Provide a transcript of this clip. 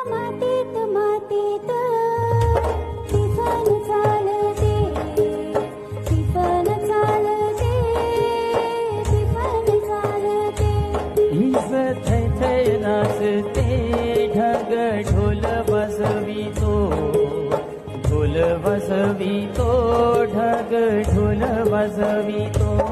मातीत मातीत टिफन चालते, टिफन चालते, टिफन चालते. ईस थै थै नाचते, ढग ढोल बसवितो, ढोल बसवितो, ढग ढोल बसवितो.